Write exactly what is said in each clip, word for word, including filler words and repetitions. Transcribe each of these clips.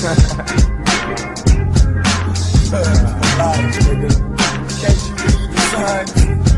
Life, nigga. Can't you read the signs?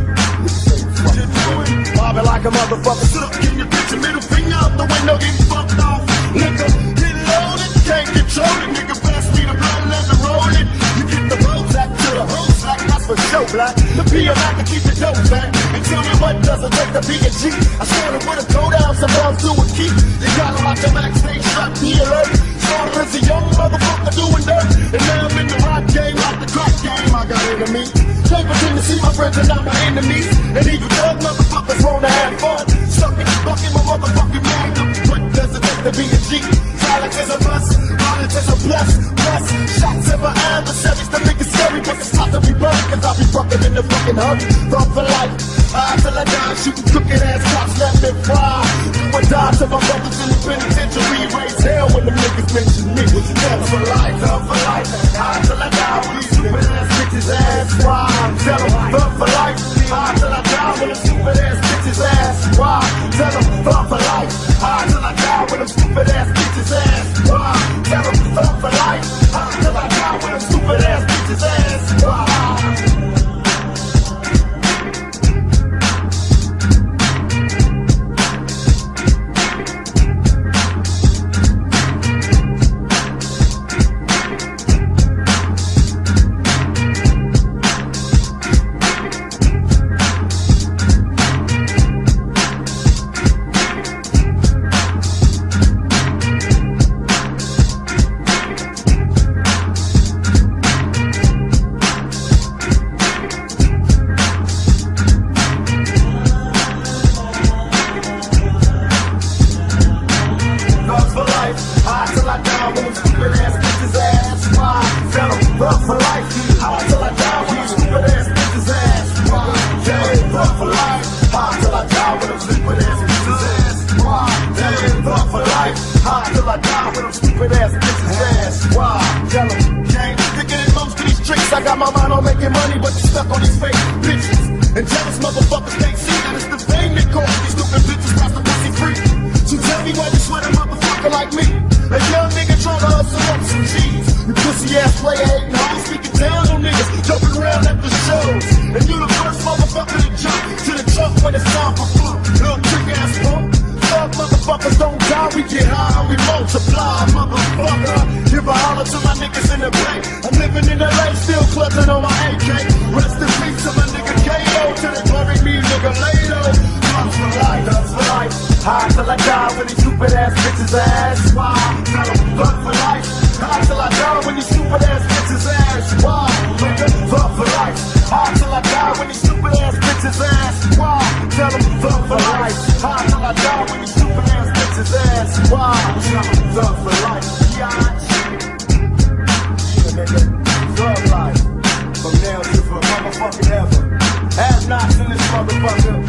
Bobbing like a motherfucker. Sit up, give your bitch a middle finger out the window, getting fucked off. Nigga, get loaded, can't control it. Nigga, pass me the blood and let the roll it. You get the road back to the whole sack, that's for sure, black. The P M I can keep the dope back. And tell me what doesn't take the B and G. I started with a go down, some bombs to a key. You gotta lock the back, stay shot, be alert. Started as a young motherfucker doing dirt. And now I'm in the rock game, like the crack game. I got enemies. Can't pretend to see my friends and not my enemies. And even thug motherfuckers wanna have fun. Stuck in the bucket, my motherfucking magnum. What does it take to be a G? Silence is a must, violence is a plus. Plus, shots in my adversaries to make it scary. But it's not to be burned, cause I'll be fucking in the fucking hug. Thought for life, I till I die, shooting crooked ass cops, let me fly. Do or die to my brothers in the penitentiary. Raise hell when the niggas mention me. Thug for life, thug for life. I till I die with these stupid ass bitches ass. Why? Tell them, thug for life. I till I die with them stupid ass bitches ass. Why? Tell them, thug for life. I till I die with them stupid ass bitches ass. Why? Tell them, thug for life. I till I die with them stupid ass bitches ass. Why? I got my mind on making money, but you stuck on these fake bitches. And jealous motherfuckers can't see that it's the fame they call these stupid bitches got the pussy free. So tell me why you sweat a motherfucker like me, a young nigga trying to hustle up some G's. You pussy ass player hating hoes, speaking down on niggas, jumping around at the shows. And you the first motherfucker to jump to the truck when it's time for fun. Little trick ass punk. Thug motherfuckers don't die, we get high, we multiply, motherfucker. Give a holler to my niggas in the bank. I'm living in L A, still clutching on my A K. Rest in peace to my nigga K O, till they bury me, nigga, lay low. Thugs for life, thugs for life. High till I die when these stupid ass bitches ass. Why? Tell them, thug for life. High till I die when these stupid ass bitches ass. Why? Nigga, thug for life. High till I die when these stupid ass bitches ass. Why? Tell them, thug for life. High till I die when these stupid ass bitches ass. Why? Tell them, thug for life. Yeah, nigga, thug life. From now to for motherfucking ever. Have nots in this motherfucker.